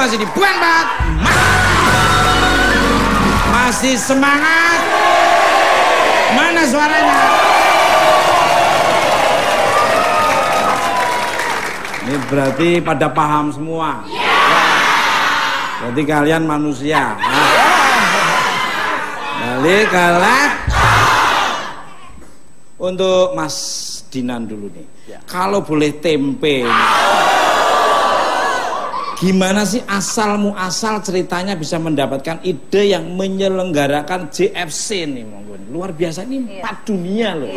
sebelah sini. Bukan, Pak. Masih semangat. Mana suaranya? Ini berarti pada paham semua. Berarti kalian manusia. Balik kalah. Untuk Mas Dinan dulu nih. Kalau boleh tempe. Gimana sih asal muasal ceritanya bisa mendapatkan ide yang menyelenggarakan JFC nih, monggo. Luar biasa, ini 4 dunia loh.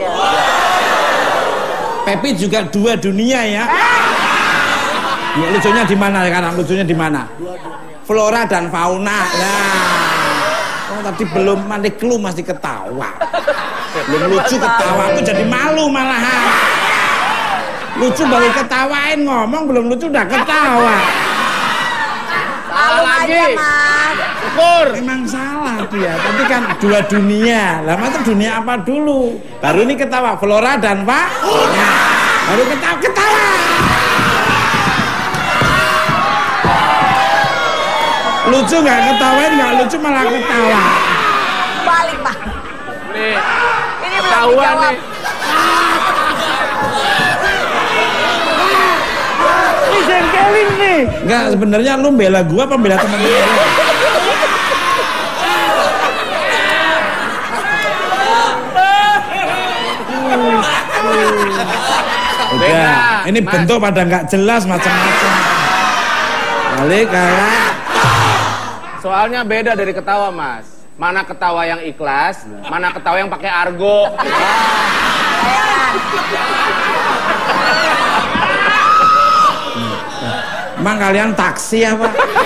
Pepi juga 2 dunia ya. Ya, lucunya di mana sekarang? Lucunya di mana? Flora dan fauna. Nah, oh, tadi belum mandi clue masih ketawa. Belum lucu ketawa, aku jadi malu malahan. Lucu baru ketawain, ngomong belum lucu udah ketawa. Salah lagi, Mas. Syukur. Memang salah dia, tapi kan 2 dunia. Lah masa dunia apa dulu? Baru ini ketawa, Flora dan fauna. Baru ketawa. Lucu nggak ketawain, nggak lucu malah ketawa. Balik, Pak. Nih, Ini belum ketahuan dijawab. nih. Ini jengkelin nih. Enggak, sebenarnya lu bela gua apa bela teman-teman gua? Udah, ini bentuk pada nggak jelas macam-macam. Balik kalah. Soalnya beda dari ketawa, Mas. Mana ketawa yang ikhlas, mana ketawa yang pakai argo. Emang kalian taksi apa?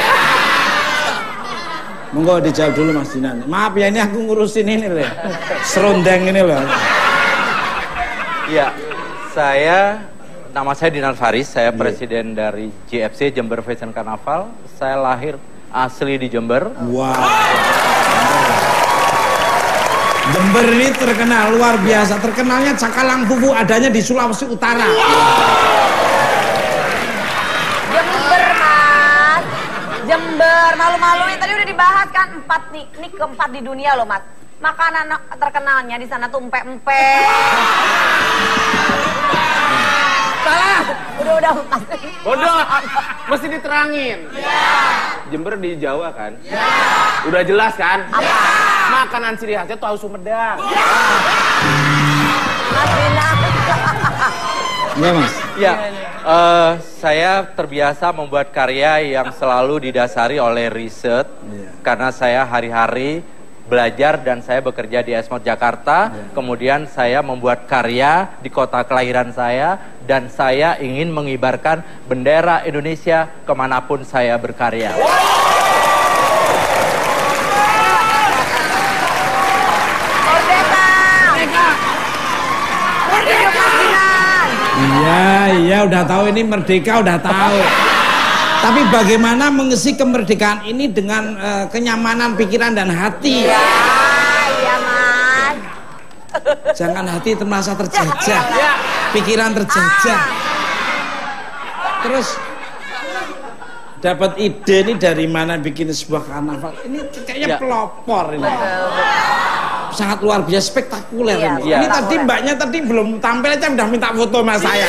Monggo dijawab dulu Mas Dinan. Maaf ya, ini aku ngurusin ini loh. Serundeng ini loh. Iya, nama saya Dinan Faris, saya presiden dari JFC, Jember Fashion Carnaval. Saya lahir asli di Jember. Wow. Jember ini terkenal luar biasa. Terkenalnya cakalang fufu adanya di Sulawesi Utara. Jember, Mas. Jember, malu-maluin tadi udah dibahas kan 4 nih. Ini keempat di dunia loh, Mas. Makanan terkenalnya di sana tuh empek-empek. Salah. Udah Mas. Bodoh, mesti diterangin. Jember di Jawa kan? Udah jelas kan? Apa? Makanan ciri khasnya tahu Sumedang. Mas Dinan. Iya Mas. Ya, saya terbiasa membuat karya yang selalu didasari oleh riset. Karena saya hari-hari belajar dan saya bekerja di Esmod Jakarta. Kemudian saya membuat karya di kota kelahiran saya. Dan saya ingin mengibarkan bendera Indonesia kemanapun saya berkarya. Iya, udah tahu ini merdeka, udah tahu. Tapi bagaimana mengisi kemerdekaan ini dengan kenyamanan pikiran dan hati? Iya, Mas. Jangan hati merasa terjajah, pikiran terjajah. Terus dapat ide ini dari mana bikin sebuah karnaval? Ini kayaknya pelopor ini. Sangat luar biasa, spektakuler ini. Ini tadi mbaknya tadi belum tampil aja udah minta foto sama saya.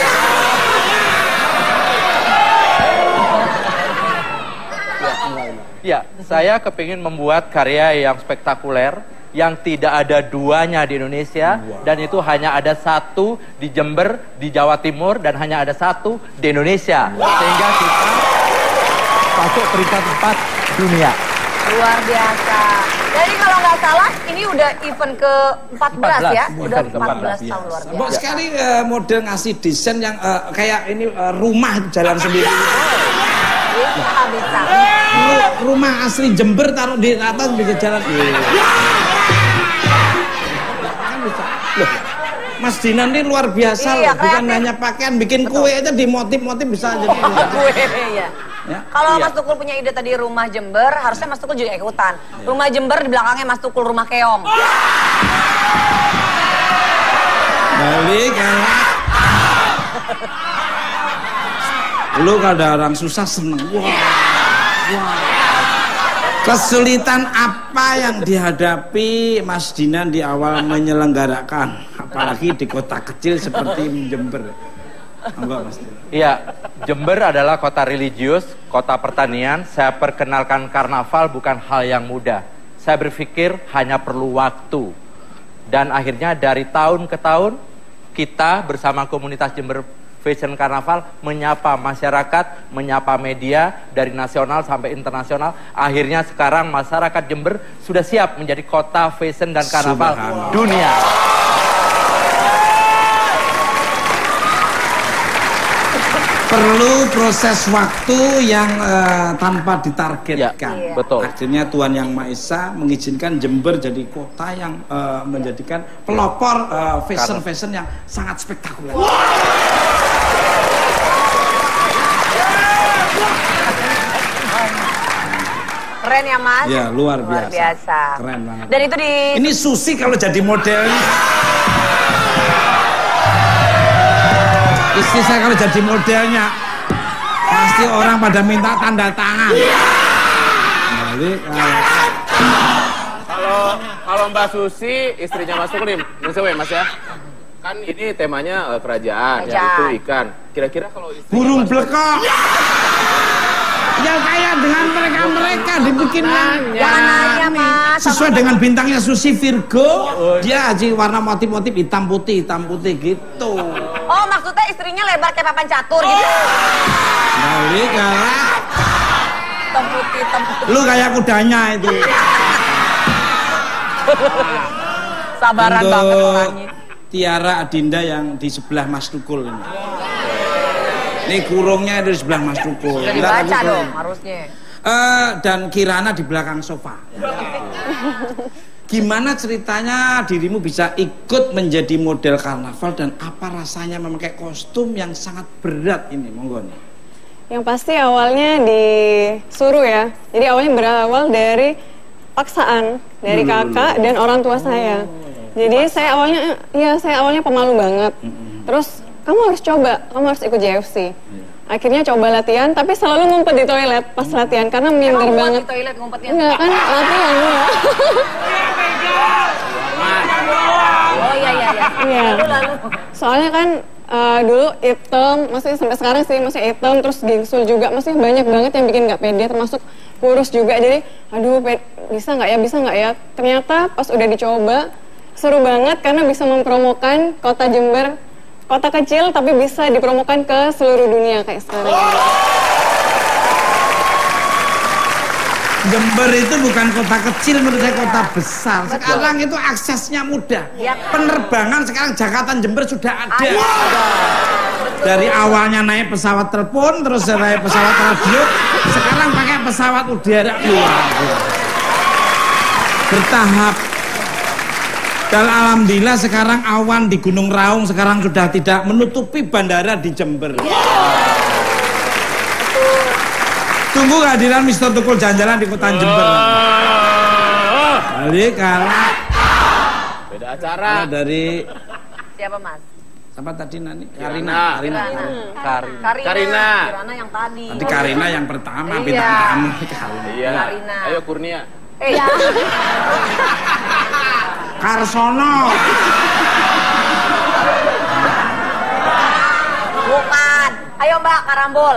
Ya, saya kepingin membuat karya yang spektakuler, yang tidak ada duanya di Indonesia, dan itu hanya ada 1 di Jember, di Jawa Timur, dan hanya ada 1 di Indonesia, sehingga kita masuk peringkat 4 dunia. Luar biasa. Jadi kalau nggak salah, ini udah event ke-14 ya? Udah 14 tahun, luar biasa. Sekali model ngasih desain yang kayak ini rumah jalan sendiri. Bisa. Rumah asli Jember taruh di atas bisa jalan. Kan bisa. Loh, Mas Dinan ini luar biasa loh. Bukan hanya pakaian, bikin kue aja di motif-motif bisa jadi. Kue ya. Ya. Kalau Mas Tukul punya ide tadi rumah Jember, harusnya Mas Tukul juga ikutan. Rumah Jember di belakangnya Mas Tukul rumah keong. Balik kalah. Lu kalau ada orang susah seneng. Wah. Kesulitan apa yang dihadapi Mas Dinan di awal menyelenggarakan, apalagi di kota kecil seperti Jember? Enggak, Mas Dinan. Iya, Jember adalah kota religius, kota pertanian. Saya perkenalkan karnaval bukan hal yang mudah. Saya berpikir hanya perlu waktu. Dan akhirnya dari tahun ke tahun, kita bersama komunitas Jember Fashion Carnaval menyapa masyarakat, menyapa media dari nasional sampai internasional. Akhirnya sekarang masyarakat Jember sudah siap menjadi kota fashion dan karnaval dunia. Perlu proses waktu yang tanpa ditargetkan. Ya, betul. Akhirnya Tuhan Yang Maha Esa mengizinkan Jember jadi kota yang menjadikan pelopor fashion yang sangat spektakuler. Keren ya Mas? Ya, luar biasa. Luar biasa. Keren banget. Dan itu di... Ini Susi kalau jadi modelnya. Istri saya kalau jadi modelnya, pasti orang pada minta tanda tangan. Balik. Kalau Mbak Susi, istrinya Mas Tuklim, Mas ya. Kan ini temanya kerajaan, yaitu ikan. Kira-kira kalau burung blekok. Yang kaya dengan mereka dibikin Jangan nanya Mas. sesuai dengan bintangnya Susi Virgo. Dia aja warna motif-motif hitam putih gitu. Oh maksudnya istrinya lebar kayak papan catur gitu? Balik kalah. Hitam putih. Lu kayak kudanya itu. Sabaran Untuk banget orangnya. Tiara Adinda yang di sebelah Mas Tukul ini. Ini kurungnya di sebelah Mas Tukul. Udah dibaca dong harusnya. Dan Kirana di belakang sofa. Gimana ceritanya dirimu bisa ikut menjadi model karnaval dan apa rasanya memakai kostum yang sangat berat ini? Monggo nih. Yang pasti awalnya disuruh ya. Jadi awalnya berawal dari paksaan dari kakak dan orang tua saya. Jadi saya awalnya pemalu banget. Terus kamu harus coba, kamu harus ikut JFC. Akhirnya coba latihan, tapi selalu ngumpet di toilet pas latihan karena minder banget. Di toilet ngumpetnya? Enggak kan latihan enggak. Oh iya. Iya. Lalu. Soalnya kan dulu hitam, maksudnya sampai sekarang sih masih hitam, terus gingsul juga, maksudnya banyak banget yang bikin nggak pede, termasuk kurus juga. Jadi, aduh bisa nggak ya? Ternyata pas udah dicoba seru banget karena bisa mempromokan kota Jember, kota kecil tapi bisa dipromokan ke seluruh dunia kayak sekarang. Jember itu bukan kota kecil, menurut saya kota besar. Sekarang itu aksesnya mudah. Penerbangan sekarang Jakarta Jember sudah ada. Dari awalnya naik pesawat telepon, terus naik pesawat radio, sekarang pakai pesawat udara. Bertahap. Dan alhamdulillah sekarang awan di Gunung Raung sekarang sudah tidak menutupi bandara di Jember. Tunggu kehadiran Mr. Tukul jalan-jalan di kota Jember. Balik kalah. Beda acara. Dari Siapa Mas? siapa tadi Nani? Karina. Karina yang tadi. Nanti Karina yang pertama, Iya. bintang tamu Karina. Iya. Karina. Ayo Kurnia. Iya. Karsono. Bukan. Ayo Mbak Karambol.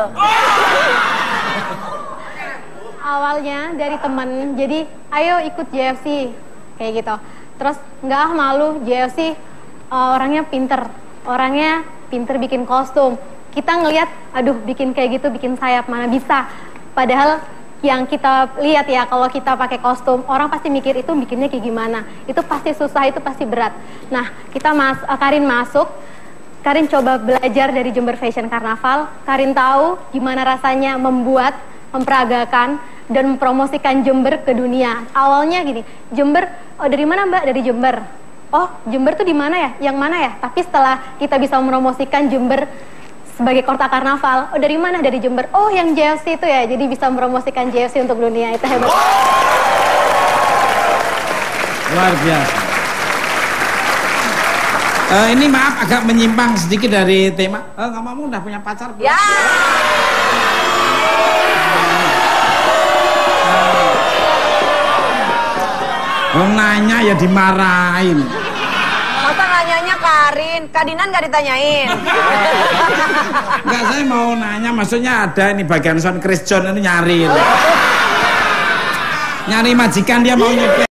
Awalnya dari temen, jadi ayo ikut JFC kayak gitu. Terus nggak malu, JFC orangnya pinter bikin kostum. Kita ngelihat, aduh bikin kayak gitu, bikin sayap mana bisa. Padahal yang kita lihat ya, kalau kita pakai kostum, orang pasti mikir itu bikinnya kayak gimana. Itu pasti susah, itu pasti berat. Nah, Karin masuk, Karin coba belajar dari Jember Fashion Carnaval. Karin tahu gimana rasanya membuat, memperagakan, dan mempromosikan Jember ke dunia. Awalnya gini, Jember, oh dari mana Mbak? Dari Jember. Oh, Jember tuh di mana ya? Yang mana ya? Tapi setelah kita bisa mempromosikan Jember sebagai kota karnaval, oh dari mana? Dari Jember. Oh yang JFC itu ya, jadi bisa mempromosikan JFC untuk dunia, itu hebat. Luar biasa. Ini maaf agak menyimpang sedikit dari tema. Kamu udah punya pacar belum? Ya. Nanya ya dimarahin. Masa nanyanya Karin, Kadinan gak ditanyain? Enggak, saya mau nanya, maksudnya ada ini bagian sound Chris John ini nyari. Nyari majikan dia mau nyepet.